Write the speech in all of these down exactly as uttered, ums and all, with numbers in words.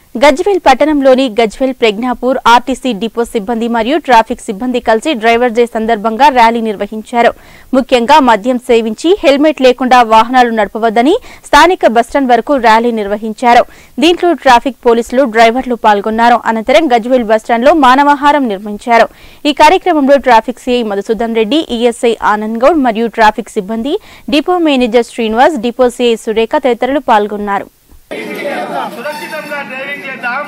గజ్వేల్ పట్టణంలోని Gajwel Pragnapur RTC depot సిబ్బంది మరియు ట్రాఫిక్ సిబ్బంది కలిసి డ్రైవర్ డే సందర్భంగా ర్యాలీ నిర్వహించారు. ముఖ్యంగా మద్యం సేవించి హెల్మెట్ లేకుండా వాహనాలు నడపవద్దని స్థానిక బస్టాండ్ వరకు ర్యాలీ నిర్వహించారు. దీంట్లో ట్రాఫిక్ పోలీసులు, డ్రైవర్లు పాల్గొన్నారు. అనంతరం గజ్వేల్ బస్టాండ్ లో మానవహారం నిర్వహించారు. ఈ కార్యక్రమంలో traffic CI Madhusudan Reddy, ESI Anand Goud మరియు ట్రాఫిక్ సిబ్బంది, depot manager Srinivas, depot CI Surekha తదితరులు పాల్గొన్నారు. సురక్షితంగా డ్రైవింగ్ చేద్దాం.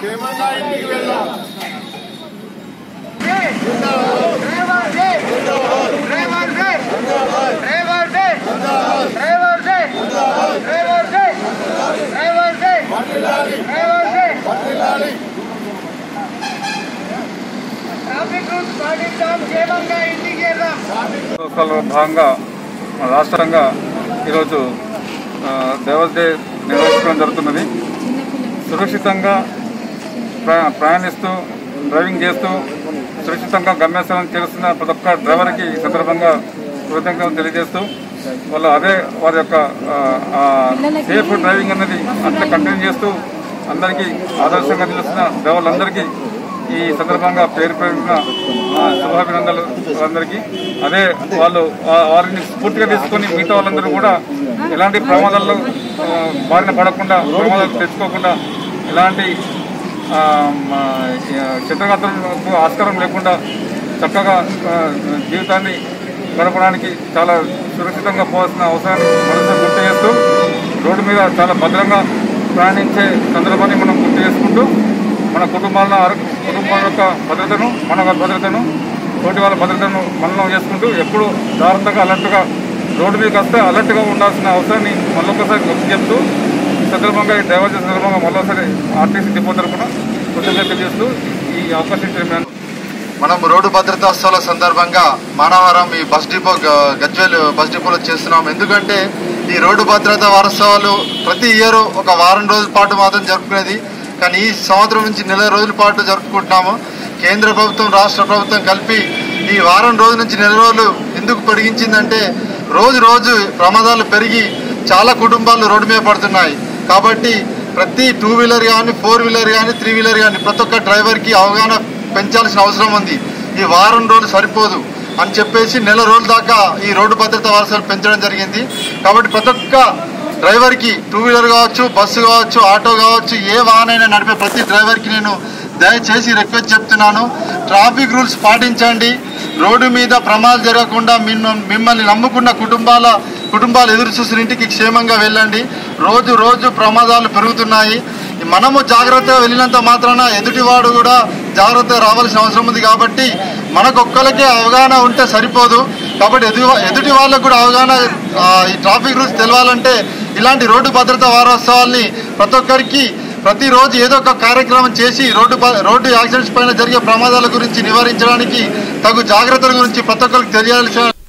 భాగంగా రాష్ట్రంగా ఈరోజు డ్రైవర్ డే నిర్వహించడం జరుగుతున్నది. సురక్షితంగా ప్రయాణిస్తూ డ్రైవింగ్ చేస్తూ సురక్షితంగా గమ్యస్థానం చేరుస్తున్న ప్రతి ఒక్క డ్రైవర్కి ఈ సందర్భంగా కృతజ్ఞతలు తెలియజేస్తూ వాళ్ళు అదే వారి యొక్క సేఫ్ డ్రైవింగ్ అనేది అట్లా కంటిన్యూ చేస్తూ అందరికీ ఆదర్శంగా నిలుస్తున్న డ్రైవర్లందరికీ ఈ సందర్భంగా పేరు పేరున శుభాభినందనలు అందరికీ. అదే వాళ్ళు వారిని స్ఫూర్తిగా తీసుకొని మిగతా వాళ్ళందరూ కూడా ఎలాంటి ప్రమాదాల్లో బారిన పడకుండా, ప్రమాదాలు తెచ్చుకోకుండా, ఎలాంటి చిత్రగాత్రకు ఆస్కారం లేకుండా చక్కగా జీవితాన్ని గడపడానికి చాలా సురక్షితంగా పోవాల్సిన అవసరాన్ని మనసులో గుర్తు చేస్తూ రోడ్డు మీద చాలా భద్రంగా ప్రయాణించే సందర్భాన్ని మనం గుర్తు చేసుకుంటూ మన కుటుంబాల కుటుంబాల యొక్క భద్రతను, మన భద్రతను, తోటి వాళ్ళ భద్రతను మననం చేసుకుంటూ ఎప్పుడు జాగ్రత్తగా అలర్ట్గా రోడ్డు మీదకి వస్తే అలర్ట్గా ఉండాల్సిన అవసరాన్ని మళ్ళొకసారి గుర్తు చెప్తూ ఈ సందర్భంగా ఈ డ్రైవర్ చేసే సందర్భంగా మళ్ళొకసారి ఆర్టీసీ డిపో తరఫున కృతజ్ఞతలు చేస్తూ ఈ అవకాశం ఇచ్చిన మనం రోడ్డు భద్రతా ఉత్సవాల సందర్భంగా మానవహారం ఈ బస్ డిపో గజ్వేల్ బస్ డిపోలో చేస్తున్నాం. ఎందుకంటే ఈ రోడ్డు భద్రతా వారోత్సవాలు ప్రతి ఇయర్ ఒక వారం రోజుల పాటు మాత్రం జరుపుకునేది, కానీ ఈ సంవత్సరం నుంచి నెల రోజుల పాటు జరుపుకుంటున్నాము. కేంద్ర ప్రభుత్వం, రాష్ట్ర ప్రభుత్వం కలిపి ఈ వారం రోజుల నుంచి నెల రోజులు ఎందుకు పొడిగించిందంటే రోజు రోజు ప్రమాదాలు పెరిగి చాలా కుటుంబాలు రోడ్డు మీద పడుతున్నాయి. కాబట్టి ప్రతి టూ వీలర్ కానీ, ఫోర్ వీలర్ కానీ, త్రీ వీలర్ కానీ ప్రతి ఒక్క డ్రైవర్కి అవగాహన పెంచాల్సిన అవసరం ఉంది. ఈ వారం రోజులు సరిపోదు అని చెప్పేసి నెల రోజుల దాకా ఈ రోడ్డు భద్రతా వారోత్సవాలు పెంచడం జరిగింది. కాబట్టి ప్రతి ఒక్క డ్రైవర్కి, టూ వీలర్ కావచ్చు, బస్సు కావచ్చు, ఆటో కావచ్చు, ఏ వాహనైనా నడిపే ప్రతి డ్రైవర్కి నేను దయచేసి రిక్వెస్ట్ చెప్తున్నాను, ట్రాఫిక్ రూల్స్ పాటించండి. రోడ్డు మీద ప్రమాదాలు జరగకుండా మిమ్మల్ని నమ్ముకున్న కుటుంబాల కుటుంబాలు ఎదురు చూసిన ఇంటికి క్షేమంగా వెళ్ళండి. రోజు రోజు ప్రమాదాలు పెరుగుతున్నాయి. మనము జాగ్రత్తగా వెళ్ళినంత మాత్రాన ఎదుటివాడు కూడా జాగ్రత్తగా రావాల్సిన అవసరం ఉంది. కాబట్టి మనకొక్కరికే అవగాహన ఉంటే సరిపోదు. కాబట్టి ఎదు ఎదుటి వాళ్ళకు కూడా అవగాహన, ఈ ట్రాఫిక్ రూల్స్ తెలవాలంటే ఇలాంటి రోడ్డు భద్రతా వారోత్సవాల్ని ప్రతి ఒక్కరికి ప్రతిరోజు ఏదో ఒక కార్యక్రమం చేసి రోడ్డు రోడ్డు యాక్సిడెంట్స్ పైన జరిగే ప్రమాదాల గురించి నివారించడానికి తగు జాగ్రత్తల గురించి ప్రతి ఒక్కరికి తెలియాల్సిన